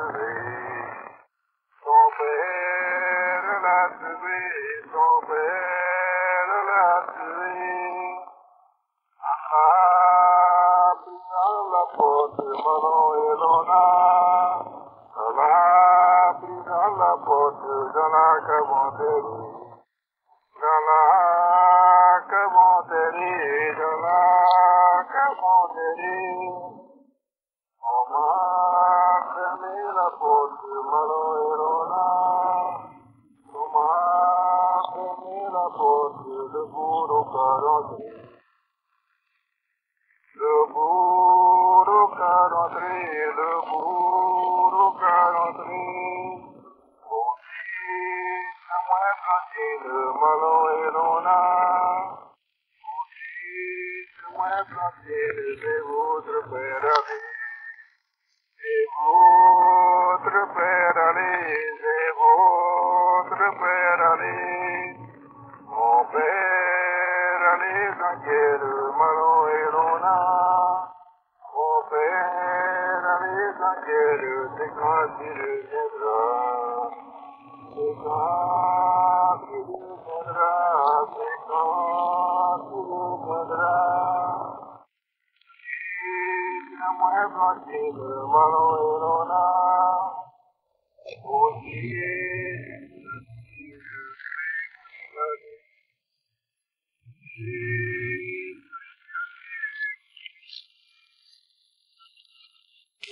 Son père l'a tué, son père l'a tué. Dans la porte, Manon et Lona. Dans la porte, dans la cabanterie. Dans la cabanterie, dans la cabanterie. On m'a fermé la porte, Manon et Lona. On m'a fermé la porte, le bourreau caranté. Le bourreau caranté, le bourreau caranté. Mon fils, moi planté, le malon et l'ona. Mon fils, moi planté, c'est votre père allé. C'est votre père allé, c'est votre père allé. Mon père allait dans quel malon et l'ona. Mon père allait dans quel, c'est quand il viendra. C'est quand il viendra, c'est quand il viendra. C'est moi planté le malon et l'ona. Aussi,